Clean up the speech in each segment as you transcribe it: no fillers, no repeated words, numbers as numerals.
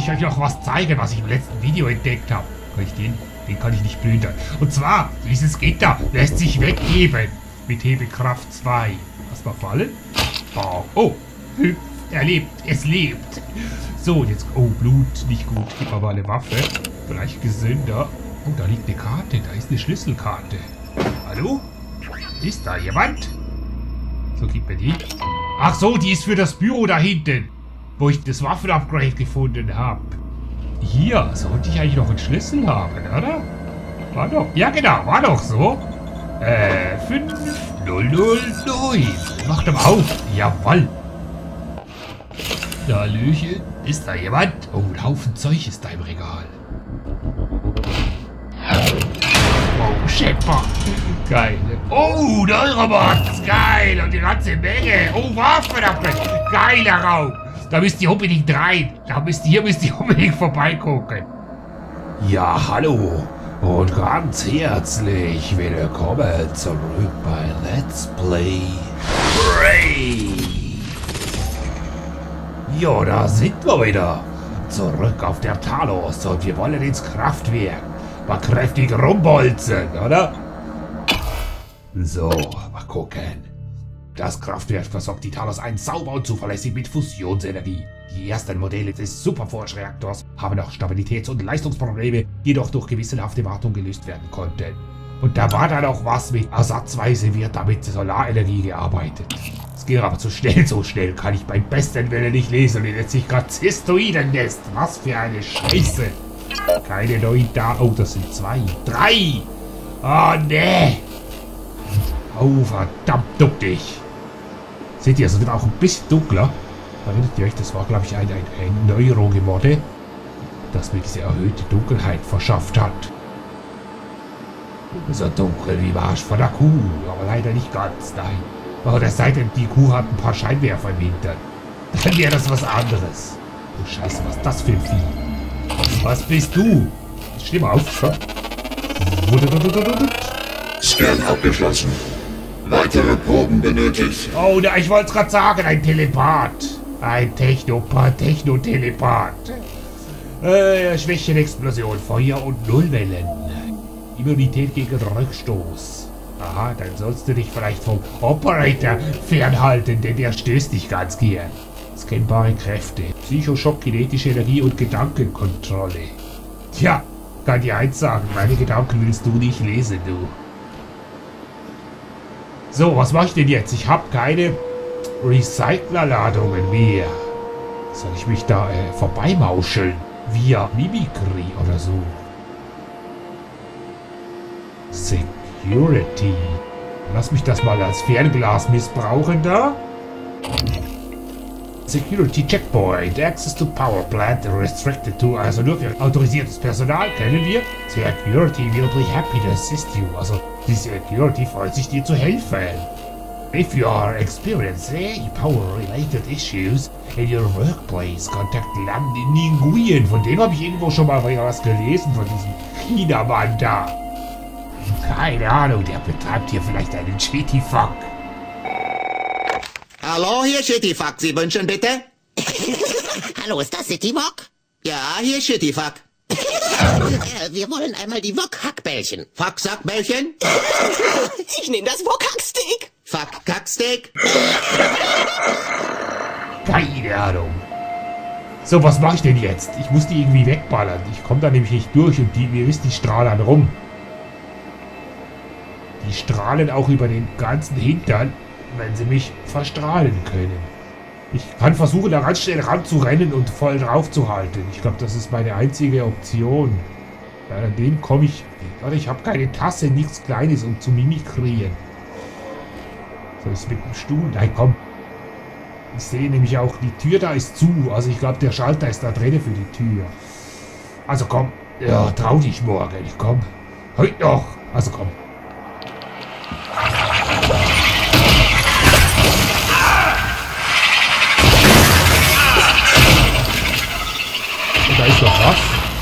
ich euch noch was zeigen, was ich im letzten Video entdeckt habe. Kann ich den kann ich nicht plündern. Und zwar, dieses Gitter lässt sich wegheben. Mit Hebekraft 2. Lass mal fallen. Oh, er lebt, es lebt. So, jetzt, oh, Blut, nicht gut. Gib aber eine Waffe. Vielleicht gesünder. Oh, da liegt eine Karte, da ist eine Schlüsselkarte. Hallo? Ist da jemand? So, gib mir die. Ach so, die ist für das Büro da hinten, wo ich das Waffenupgrade gefunden habe. Hier, sollte ich eigentlich noch einen Schlüssel haben, oder? War doch, ja genau, war doch so. 5009. Mach doch mal auf. Jawoll. Hallöchen. Ist da jemand? Oh, ein Haufen Zeug ist da im Regal. Oh, Schepper. Geil. Oh, Neurobots. Geil. Und die ganze Menge. Oh, Waffenupgrade. Geiler Raum. Da müsst ihr unbedingt rein. Hier müsst ihr unbedingt vorbeigucken. Ja, hallo. Und ganz herzlich willkommen zurück bei Let's Play Braid. Ja, da sind wir wieder. Zurück auf der Talos und wir wollen ins Kraftwerk. Mal kräftig rumbolzen, oder? So, mal gucken. Das Kraftwerk versorgt die Talos 1 sauber und zuverlässig mit Fusionsenergie. Die ersten Modelle des Superforge-Reaktors haben noch Stabilitäts- und Leistungsprobleme, jedoch durch gewissenhafte Wartung gelöst werden konnten. Und da war dann auch was mit ersatzweise wird damit Solarenergie gearbeitet. Es ging aber zu schnell, so schnell kann ich beim besten Willen nicht lesen. Und jetzt sich gerade Zistoidennest. Was für eine Scheiße. Keine neuen da. Oh, das sind 2. 3. Oh, nee. Oh, verdammt, duck dich. Seht ihr, es wird auch ein bisschen dunkler. Erinnert ihr euch, das war, glaube ich, ein Neurogemodde, das mir diese erhöhte Dunkelheit verschafft hat. So dunkel wie Marsch von der Kuh, aber leider nicht ganz, nein. Oh, das sei denn, die Kuh hat ein paar Scheinwerfer im Hintern. Dann wäre das was anderes. Oh Scheiße, was ist das für ein Vieh? Was bist du? Steh mal auf, schon. Scan abgeschlossen. Weitere Proben benötigt. Oh, na, ich wollte es gerade sagen, ein Telepath. Ein Technotelepath. Schwächenexplosion, Feuer und Nullwellen. Immunität gegen Rückstoß. Aha, dann sollst du dich vielleicht vom Operator fernhalten, denn der stößt dich ganz gern. Scannbare Kräfte, Psychoschock, kinetische Energie und Gedankenkontrolle. Tja, kann dir eins sagen, meine Gedanken willst du nicht lesen, du. So, was mache ich denn jetzt? Ich habe keine Recyclerladungen mehr. Soll ich mich da vorbeimauscheln? Via Mimikry oder so? Security. Lass mich das mal als Fernglas missbrauchen da. Security Checkpoint. Access to Power Plant restricted to. Also nur für autorisiertes Personal, kennen wir. Security will be happy to assist you. Also die Security freut sich, dir zu helfen. If you are experiencing power-related issues in your workplace, contact Lambda Nguyen. Von dem habe ich irgendwo schon mal was gelesen, von diesem Chinamann da. Keine Ahnung, der betreibt hier vielleicht einen Shitty-Fuck. Hallo, hier Shitty-Fuck. Sie wünschen bitte? Hallo, ist das Citymock? Ja, hier Shitty-Fuck. Wir wollen einmal die Wok-Hackbällchen. Fuck-Sack-Bällchen? Ich nehme das Wok-Hacksteak. Fuck-Kacksteak? Keine Ahnung. So, was mache ich denn jetzt? Ich muss die irgendwie wegballern. Ich komme da nämlich nicht durch und ihr wisst, die strahlen rum. Die strahlen auch über den ganzen Hintern, wenn sie mich verstrahlen können. Ich kann versuchen, da ganz schnell ranzurennen und voll drauf zu halten. Ich glaube, das ist meine einzige Option. Ja, an dem komme ich... Warte, ich habe keine Tasse, nichts Kleines, um zu mimikrieren. Soll ich es mit dem Stuhl? Nein, komm. Ich sehe nämlich auch, die Tür da ist zu. Also ich glaube, der Schalter ist da drin für die Tür. Also komm. Ja, trau dich morgen. Komm. Heute noch. Also komm. Und da ist noch was.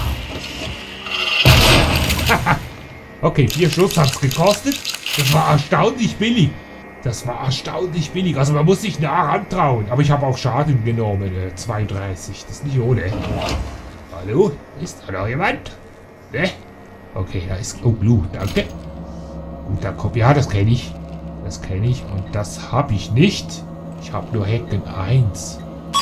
Okay, 4 Schuss hat es gekostet. Das war erstaunlich billig. Also man muss sich nah rantrauen. Aber ich habe auch Schaden genommen. 32. Das ist nicht ohne. Hallo? Ist da noch jemand? Ne? Okay, da ist... Oh, Blue, danke. Guter Kopf. Ja, das kenne ich. Das kenne ich. Und das habe ich nicht. Ich habe nur Hecken 1.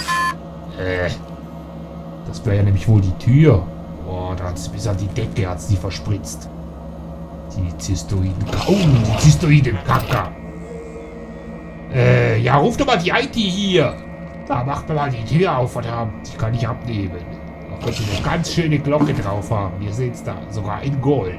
Das wäre ja nämlich wohl die Tür. Boah, da hat es bis an die Decke hat's die verspritzt. Die Zystoiden. Oh, die Zystoiden-Kacker. Ja, ruf doch mal die IT hier. Da macht mir mal die Tür auf, verdammt. Die kann ich abnehmen. Auch wenn sie eine ganz schöne Glocke drauf haben. Ihr seht's da. Sogar in Gold.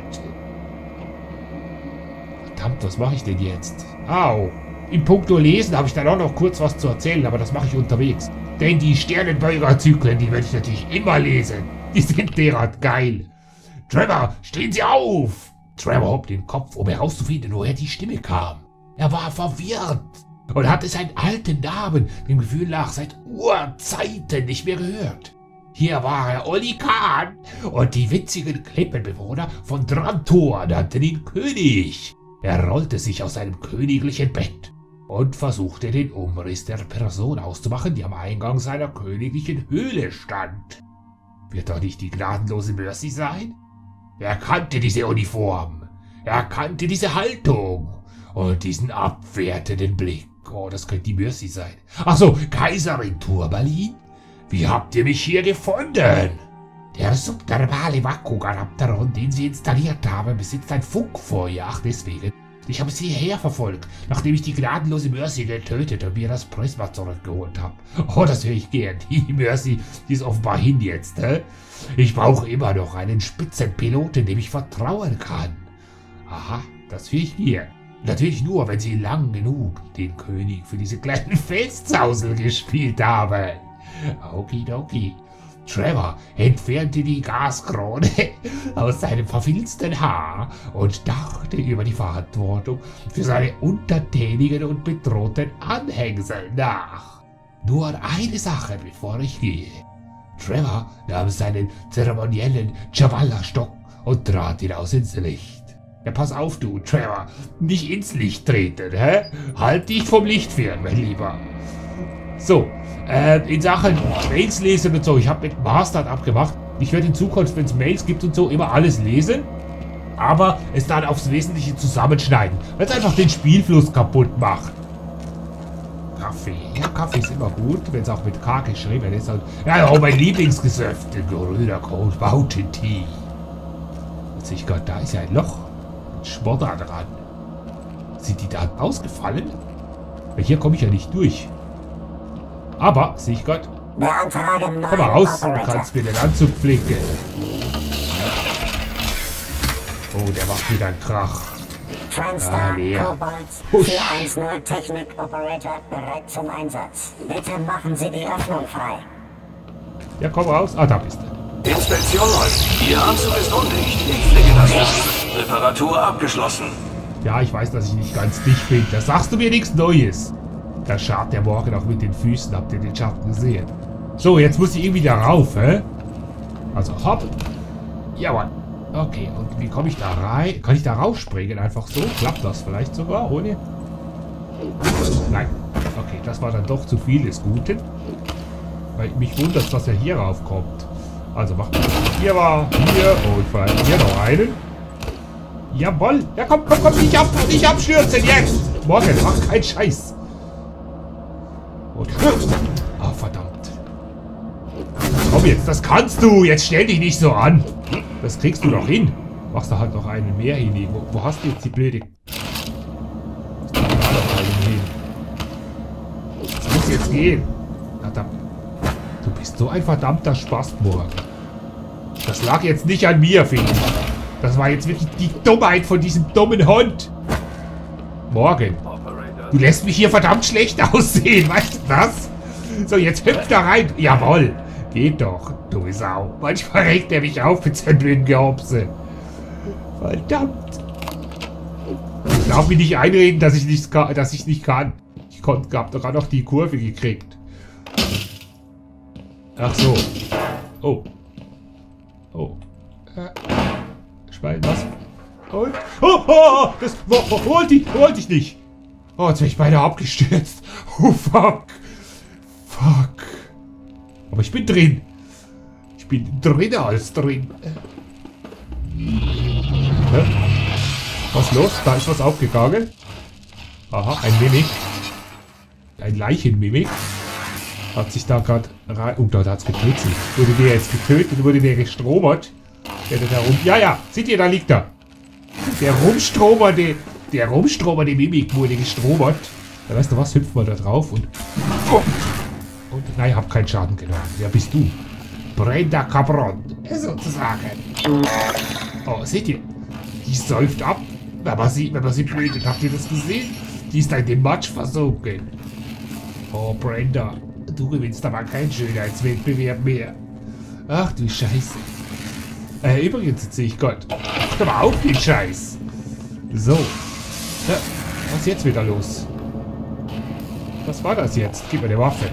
Verdammt, was mache ich denn jetzt? Au. Im Punkto Lesen habe ich dann auch noch kurz was zu erzählen, aber das mache ich unterwegs. Denn die Sternenbeuger-Zyklen, die werde ich natürlich immer lesen. Die sind derart geil. Trevor, stehen Sie auf! Trevor hob den Kopf, um herauszufinden, woher die Stimme kam. Er war verwirrt und hatte seinen alten Namen, dem Gefühl nach, seit Urzeiten nicht mehr gehört. Hier war er Olli Kahn und die witzigen Klippenbewohner von Drantor nannten ihn König. Er rollte sich aus seinem königlichen Bett und versuchte den Umriss der Person auszumachen, die am Eingang seiner königlichen Höhle stand. Wird doch nicht die gnadenlose Mercy sein? Er kannte diese Uniform, er kannte diese Haltung und diesen abwertenden Blick. Oh, das könnte die Mercy sein. Ach so, Kaiserin Turmalin? Wie habt ihr mich hier gefunden? Der subthermale Vakuum-Adapteron, den Sie installiert haben, besitzt ein Funkfeuer. Ach, deswegen. Ich habe sie hierher verfolgt, nachdem ich die gnadenlose Mercy getötet und mir das Prisma zurückgeholt habe. Oh, das höre ich gern. Die Mercy, die ist offenbar hin jetzt, hä? Ich brauche immer noch einen Spitzenpiloten, dem ich vertrauen kann. Aha, das höre ich gern. Natürlich nur, wenn Sie lang genug den König für diese kleinen Felszausel gespielt haben. Okidoki. Trevor entfernte die Gaskrone aus seinem verfilzten Haar und dachte über die Verantwortung für seine untertänigen und bedrohten Anhängsel nach. Nur eine Sache, bevor ich gehe. Trevor nahm seinen zeremoniellen Chavala-Stock und trat hinaus ins Licht. Ja, pass auf du, Trevor, nicht ins Licht treten, hä? Halt dich vom Licht fern, mein Lieber. So, in Sachen Mails lesen und so, ich habe mit Mastard abgemacht. Ich werde in Zukunft, wenn es Mails gibt und so, immer alles lesen, aber es dann aufs Wesentliche zusammenschneiden, weil es einfach den Spielfluss kaputt macht. Kaffee. Ja, Kaffee ist immer gut, wenn es auch mit K geschrieben ist. Und, ja, auch mein Lieblingsgesöff, der grüner Cold Mountain Tea. Und ich Gott, da ist ja ein Loch. Ein Schmodder dran. Sind die da ausgefallen? Weil hier komme ich ja nicht durch. Aber, sehe ich Gott. Komm mal raus, du kannst mir den Anzug flicken. Oh, der macht wieder einen Krach. Transtar Kobolds 410 Technik Operator bereit zum Einsatz. Bitte machen Sie die Öffnung frei. Ja, komm raus. Ah, da bist du. Inspektion läuft. Ihr Anzug ist undicht. Ich pflege das für Sie. Reparatur abgeschlossen. Ja, ich weiß, dass ich nicht ganz dicht bin. Da sagst du mir nichts Neues. Da scharrt der Morgen auch mit den Füßen. Habt ihr den Schatten gesehen? So, jetzt muss ich irgendwie da rauf, hä? Also, hopp. Jawohl. Okay, und wie komme ich da rein? Kann ich da rausspringen? Einfach so? Klappt das vielleicht sogar, ohne? Nein. Okay, das war dann doch zu viel des Guten. Weil mich wundert, dass er hier raufkommt. Also, machen wir das. Hier war, hier und vielleicht hier noch einen. Jawohl. Ja, komm, nicht abstürzen jetzt. Morgen, mach keinen Scheiß. Und, ah, verdammt. Komm jetzt, das kannst du. Jetzt stell dich nicht so an. Das kriegst du doch hin. Machst du halt noch einen mehr hinlegen. Wo hast du jetzt die blöde... Da noch einen hin. Das muss jetzt gehen. Verdammt. Du bist so ein verdammter Spastmorgen. Das lag jetzt nicht an mir, finde ich. Das war jetzt wirklich die Dummheit von diesem dummen Hund. Morgen. Du lässt mich hier verdammt schlecht aussehen, weißt du das? So, jetzt hüpf da rein. Jawohl. Geht doch, du Sau. Manchmal regt er mich auf mit seinem blöden Gehopse. Verdammt. Ich darf mich nicht einreden, dass ich nicht kann. Ich hab doch gerade noch die Kurve gekriegt. Ach so. Oh. Oh. Schwein, was? Und? Oh, das wollte ich nicht. Oh, jetzt bin ich beinahe abgestürzt. Oh, fuck. Fuck. Aber ich bin drin. Ich bin drinnen als drin. Hä? Was los? Da ist was aufgegangen. Aha, ein Mimik. Ein Leichenmimik. Hat sich da gerade rein... Oh, da hat es getötet. Wurde der jetzt getötet? Wurde der gestromert? Da rum... Ja, ja. Seht ihr, da liegt er. Der rumstromerte Mimik wurde gestromert. Ja, weißt du was? Hüpfen wir da drauf und... Oh. Und nein, hab keinen Schaden genommen. Wer bist du? Brenda Cabron. Sozusagen. Oh, seht ihr? Die säuft ab. Wenn man sie blutet. Habt ihr das gesehen? Die ist in dem Matsch versunken. Oh, Brenda. Du gewinnst aber keinen Schönheitswettbewerb mehr. Ach du Scheiße. Übrigens, jetzt sehe ich Gott. Acht aber auf den Scheiß. So. Ja, was ist jetzt wieder los? Was war das jetzt? Gib mir eine Waffe.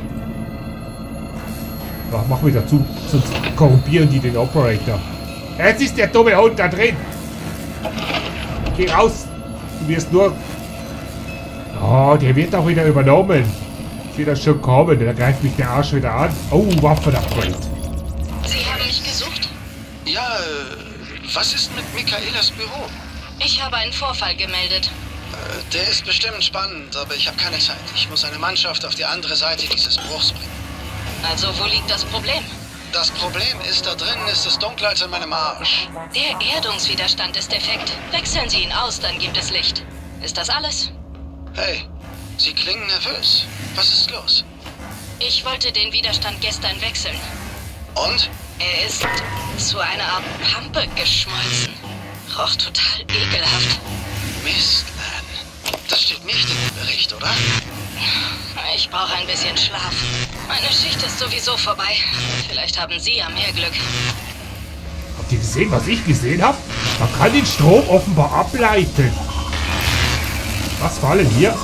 Ach, mach wieder zu, sonst korrumpieren die den Operator. Jetzt ist der dumme Hund da drin. Geh raus. Du wirst nur... Oh, der wird auch wieder übernommen. Ich will das schon kommen. Da greift mich der Arsch wieder an. Oh, Waffen-Upgrade. Sie haben mich gesucht? Ja, was ist mit Michaelas Büro? Ich habe einen Vorfall gemeldet. Der ist bestimmt spannend, aber ich habe keine Zeit. Ich muss eine Mannschaft auf die andere Seite dieses Bruchs bringen. Also, wo liegt das Problem? Das Problem ist, da drinnen ist es dunkler als in meinem Arsch. Der Erdungswiderstand ist defekt. Wechseln Sie ihn aus, dann gibt es Licht. Ist das alles? Hey, Sie klingen nervös. Was ist los? Ich wollte den Widerstand gestern wechseln. Und? Er ist zu einer Art Pampe geschmolzen. Roch total ekelhaft. Mist, man. Das steht nicht in dem Bericht, oder? Ich brauche ein bisschen Schlaf. Meine Schicht ist sowieso vorbei. Vielleicht haben Sie ja mehr Glück. Habt ihr gesehen, was ich gesehen habe? Man kann den Strom offenbar ableiten. Was fallen hier?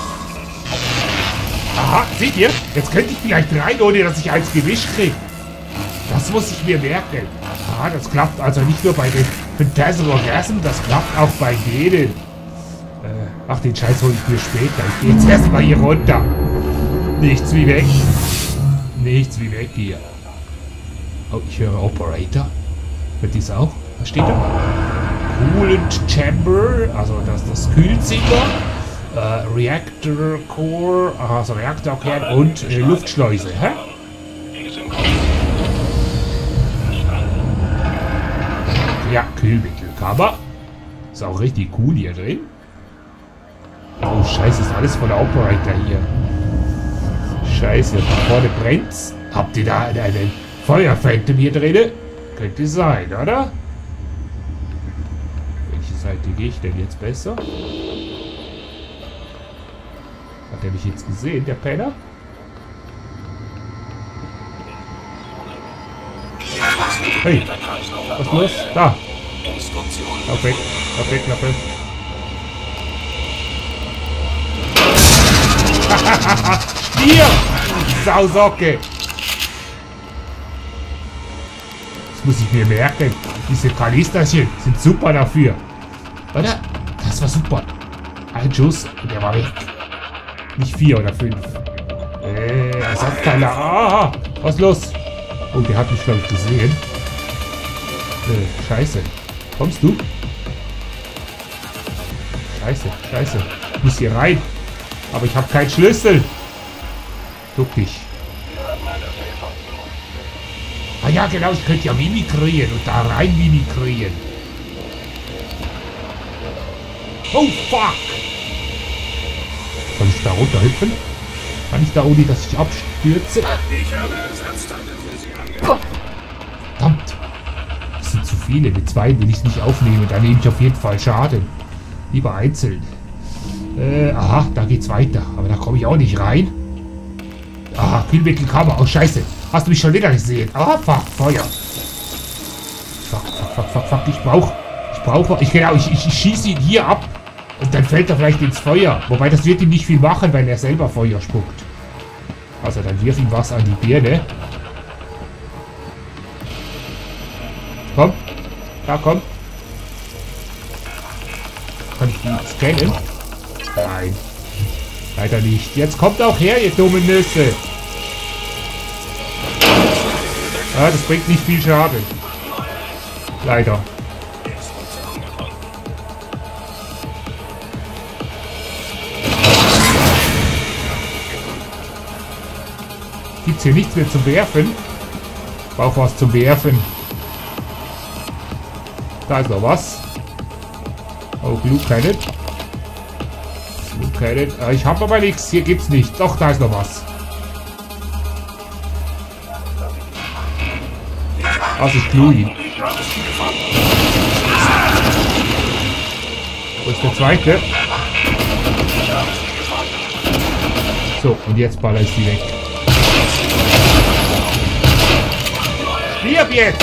Aha, seht ihr? Jetzt könnte ich vielleicht rein, ohne dass ich eins gewischt kriege. Das muss ich mir merken. Ah, das klappt also nicht nur bei den Phantasm Orgasm, das klappt auch bei denen. Ach, den Scheiß hole ich mir später. Ich gehe jetzt erstmal hier runter. Nichts wie weg. Nichts wie weg hier. Oh, ich höre Operator. Hört dies auch? Was steht da? Coolant Chamber, also das Kühlzimmer. Reactor Core, also Reaktorkern und Luftschleuse, hä? Ja, Kühlmittelkammer. Ist auch richtig cool hier drin. Oh, scheiße, ist alles voller Operator hier. Scheiße, da vorne brennt's. Habt ihr da einen Feuerphantom hier drin? Könnte sein, oder? Welche Seite gehe ich denn jetzt besser? Hat er mich jetzt gesehen, der Penner? Hey, was ist los? Da! Lauf weg, lauf weg, lauf weg. Stier! Sausocke! Das muss ich mir merken. Diese Kanisterchen sind super dafür. Oder? Das war super. Ein Schuss und der war weg. Nicht 4 oder 5. Ersatzteile. Ah, was ist los? Oh, der hat mich, glaube ich, gesehen. Scheiße. Kommst du? Scheiße, scheiße. Ich muss hier rein. Aber ich habe keinen Schlüssel. Duck dich. Ah ja, genau. Ich könnte ja mimikrieren und da rein mimikrieren. Oh, fuck. Kann ich da runterhüpfen? Kann ich da, ohne dass ich abstürze? Verdammt. Das sind zu viele. Mit 2 will ich nicht aufnehmen. Da nehme ich auf jeden Fall Schaden. Lieber einzeln. Aha, da geht's weiter. Aber da komme ich auch nicht rein. Aha, Kühlmittelkammer. Oh, scheiße. Hast du mich schon wieder gesehen? Ah, fuck, Feuer. Fuck. Ich schieße ihn hier ab. Und dann fällt er vielleicht ins Feuer. Wobei, das wird ihm nicht viel machen, weil er selber Feuer spuckt. Also, dann wirf ihm was an die Birne. Komm. Da, komm. Kann ich ihn scannen? Nein. Leider nicht. Jetzt kommt auch her, ihr dummen Nüsse. Ja, das bringt nicht viel Schaden. Leider. Gibt's hier nichts mehr zum Werfen? Ich brauche was zum Werfen. Da ist noch was. Oh, Blue Cannon. Blue Cannon. Ich habe aber nichts. Hier gibt's nichts. Doch, da ist noch was. Das ist Bluey. Wo ist der zweite? So, und jetzt baller ich sie weg. Stirb jetzt!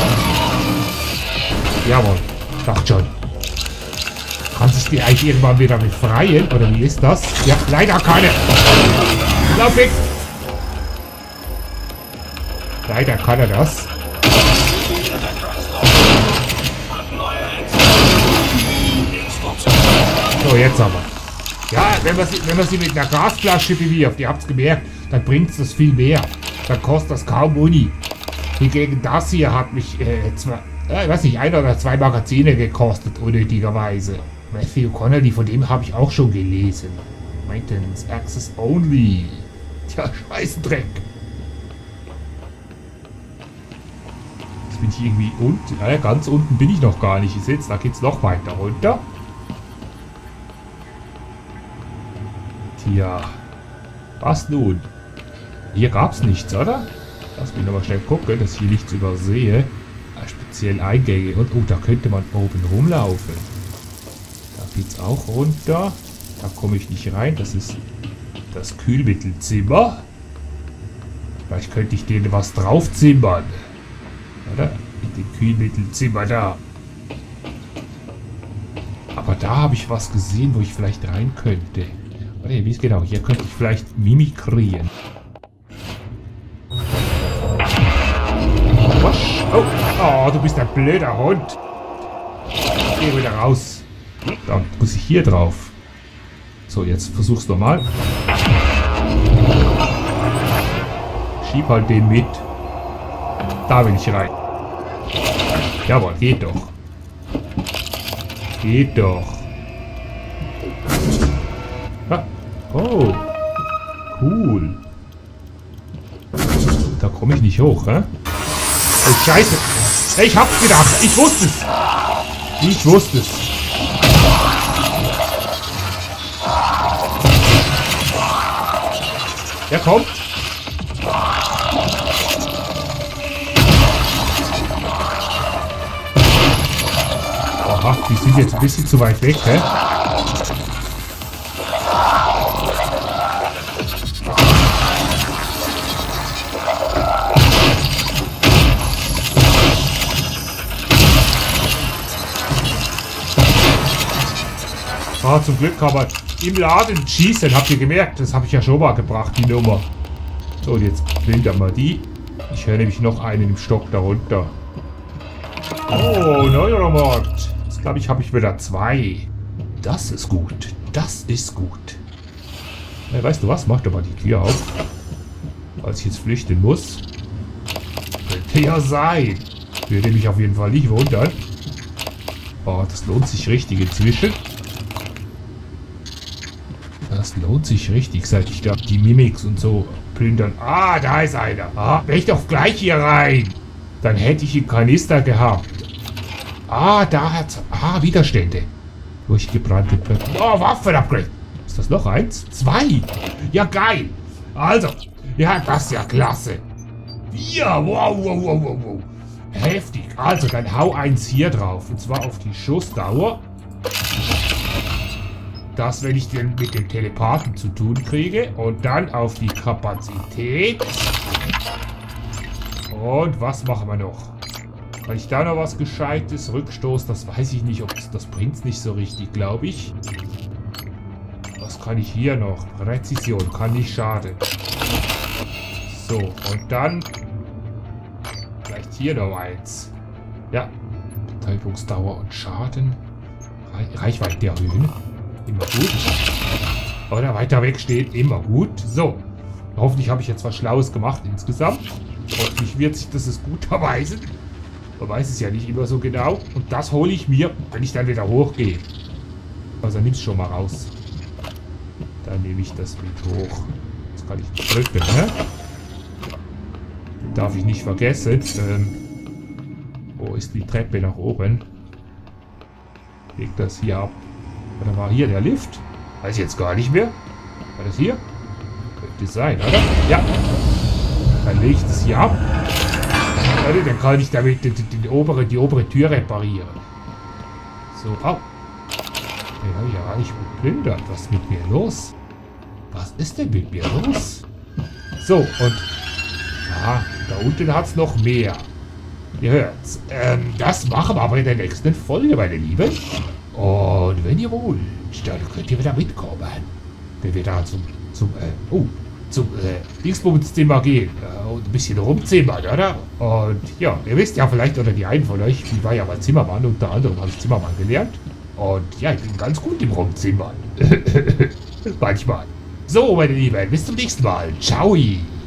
Jawohl, dachte schon. Kannst du dich eigentlich irgendwann wieder befreien? Oder wie ist das? Ja, leider keine. Lauf weg! Leider kann er das. So, jetzt aber. Ja, wenn man sie mit einer Gasflasche bewirft, ihr habt es gemerkt, dann bringt es das viel mehr. Dann kostet das kaum Muni. Hingegen das hier hat mich ich weiß nicht, 1 oder 2 Magazine gekostet, unnötigerweise. Matthew Connolly, von dem habe ich auch schon gelesen. Maintenance Access Only. Tja, Scheißdreck. Jetzt bin ich irgendwie unten. Ja, ganz unten bin ich noch gar nicht. Ihr seht, da geht es noch weiter runter. Tja. Was nun? Hier gab es nichts, oder? Lass mich nochmal schnell gucken, dass ich hier nichts übersehe. Speziell Eingänge. Und da könnte man oben rumlaufen. Da geht's auch runter. Da komme ich nicht rein. Das ist das Kühlmittelzimmer. Vielleicht könnte ich denen was draufzimmern. Oder? In dem Kühlmittelzimmer da. Aber da habe ich was gesehen, wo ich vielleicht rein könnte. Oder wie ist genau? Hier könnte ich vielleicht mimikrieren. Oh, du bist ein blöder Hund. Geh wieder raus. Dann muss ich hier drauf. So, jetzt versuch's nochmal. Schieb halt den mit. Da will ich rein. Jawohl, geht doch. Geht doch. Ah. Oh. Cool. Da komme ich nicht hoch, hä? Oh, Scheiße. Ich hab's gedacht. Ich wusste es. Ich wusste es. Der kommt. Aha, die sind jetzt ein bisschen zu weit weg, hä? Ah, zum Glück kann man im Laden schießen. Habt ihr gemerkt? Das habe ich ja schon mal gebracht, die Nummer. So, und jetzt plündern wir die. Ich höre nämlich noch einen im Stock darunter. Oh, neuer Mod. Jetzt glaube ich, habe ich wieder 2. Das ist gut. Das ist gut. Ja, weißt du was? Mach doch mal die Tür auf. Als ich jetzt flüchten muss. Könnte ja sein. Würde mich auf jeden Fall nicht wundern. Oh, das lohnt sich richtig inzwischen. Das lohnt sich richtig, seit ich da die Mimics und so plündern. Ah, da ist einer. Ah, wäre ich doch gleich hier rein. Dann hätte ich einen Kanister gehabt. Ah, da hat's. Ah, Widerstände. Durchgebrannte Blöcke. Oh, Waffen-Upgrade. Ist das noch 1? 2. Ja, geil. Also, ja, das ist ja klasse. Ja, wow, wow, wow, wow, wow. Heftig. Also, dann hau eins hier drauf. Und zwar auf die Schussdauer. Das, wenn ich den mit dem Telepathen zu tun kriege. Und dann auf die Kapazität. Und was machen wir noch? Kann ich da noch was Gescheites? Rückstoß, das weiß ich nicht, ob das bringt es nicht so richtig, glaube ich. Was kann ich hier noch? Präzision, kann nicht schaden. So, und dann vielleicht hier noch eins. Ja, Betäubungsdauer und Schaden. Reichweite erhöhen. Immer gut. Oder weiter weg steht, immer gut. So, hoffentlich habe ich jetzt was Schlaues gemacht insgesamt. Hoffentlich wird sich das gut erweisen. Man weiß es ja nicht immer so genau. Und das hole ich mir, wenn ich dann wieder hochgehe. Also nimm es schon mal raus. Dann nehme ich das mit hoch. Das kann ich nicht drücken, ne? Darf ich nicht vergessen. Wo ist die Treppe nach oben? Leg das hier ab. Oder war hier der Lift? Weiß ich jetzt gar nicht mehr. War das hier? Könnte sein, oder? Ja. Dann lege ich das hier ab. Oder? Dann kann ich damit die obere Tür reparieren. So, au. Den habe ich ja gar nicht geplündert. Was ist mit mir los? Was ist denn mit mir los? So, und... Ah, da unten hat es noch mehr. Ihr hört's. Das machen wir aber in der nächsten Folge, meine Lieben. Und wenn ihr wollt, dann könnt ihr wieder mitkommen. Wenn wir da zum Dingsbums-Zimmer gehen. Und ein bisschen rumzimmern, oder? Und ja, ihr wisst ja vielleicht, oder die einen von euch, ich war ja mal Zimmermann, unter anderem habe ich Zimmermann gelernt. Und ja, ich bin ganz gut im Rumzimmern. Manchmal. So, meine Lieben, bis zum nächsten Mal. Ciao.